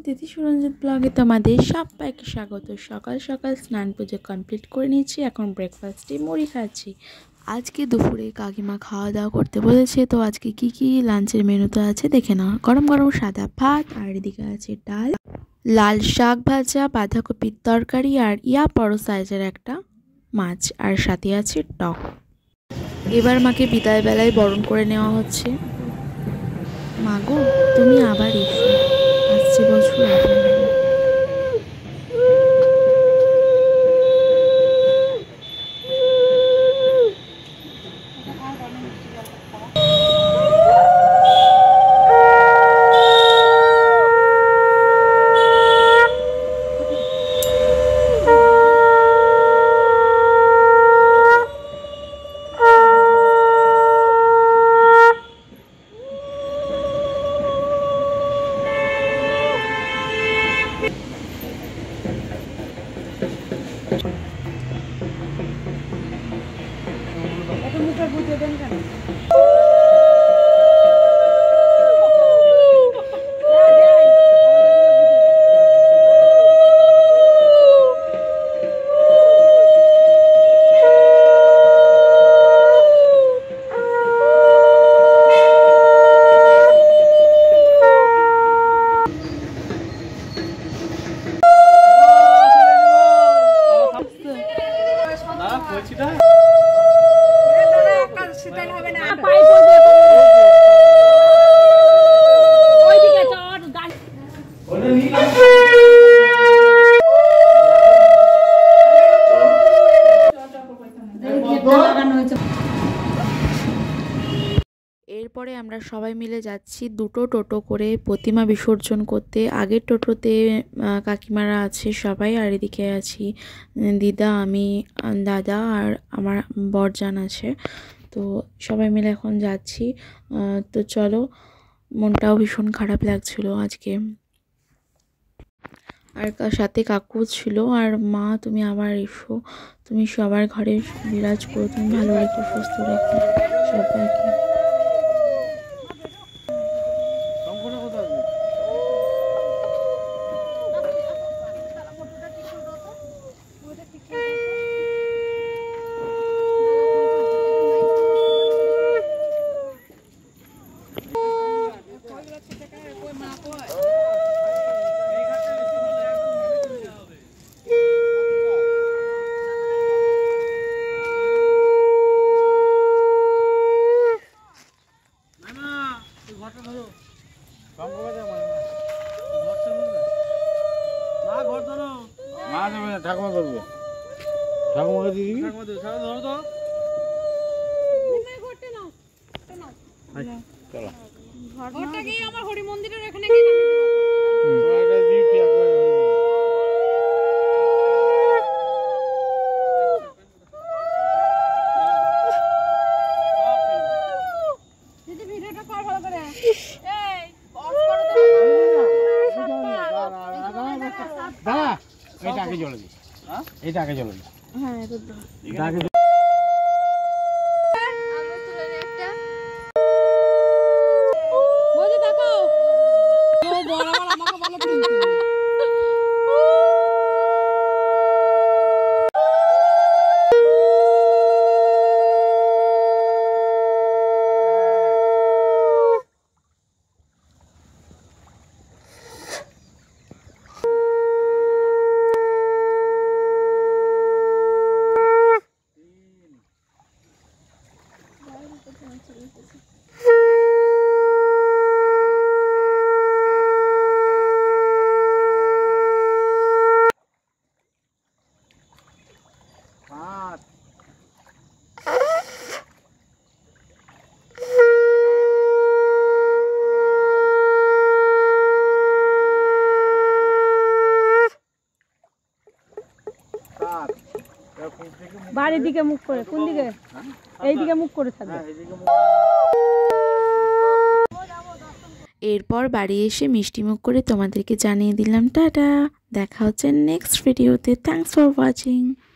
তিথি সুরঞ্জিত ব্লগে তোমাদের সবাইকে স্বাগত। সকাল সকাল স্নান পুজো কমপ্লিট করে নিয়েছি, এখন ব্রেকফাস্টে মুড়ি খাচ্ছি। আজকে দুপুরে কাকিমা খাওয়া দাওয়া করতে বলেছে, তো আজকে কি কি লাঞ্চের মেনুতে আছে দেখে নাও। গরম গরম সাদা ভাত, আর এদিকে আছে ডাল, লাল শাক ভাজা, বাঁধাকপির তরকারি, আর বড় সাইজের একটা মাছ, আর সাথে আছে টক। এবার মাকে বিদায় বেলায় বরণ করে নেওয়া হচ্ছে। মা গো, তুমি আবার এসো, আসছে বছর আবার। এরপরে আমরা সবাই মিলে যাচ্ছি দুটো টোটো করে প্রতিমা বিসর্জন করতে। আগের টোটোতে কাকিমারা আছে সবাই, আর এদিকে আছি দিদা, আমি, দাদা, আর আমার বরজান আছে। তো সবাই মিলে এখন যাচ্ছি। তো চলো, মনটাও ভীষণ খারাপ লাগছিল আজকে। আর সাথে কাকু ছিল। আর মা, তুমি আবার এসো, তুমি সবার ঘরে বিরাজ করো, তুমি ভালো রেখো, সুস্থ রেখো সবাইকে। ঠাকুমা করবে, ঠাকুমাকে দিয়ে দিবি। আমার হরি মন্দিরের এখানে গিয়ে নামিয়ে দেবো। দিদি ভিডিওটা কর ভালো করে। এই অফ করে দাদা, এটা আগে জলে দিস। হ্যাঁ, এটা আগে জলে দিস। হ্যাঁ, এটা বাড়ির দিকে মুখ করে, কোন দিকে? এই দিকে মুখ করে থাকবে। এরপর বাড়ি এসে মিষ্টি মুখ করে তোমাদেরকে জানিয়ে দিলাম টাটা। দেখা হচ্ছে নেক্সট ভিডিওতে। Thanks for watching.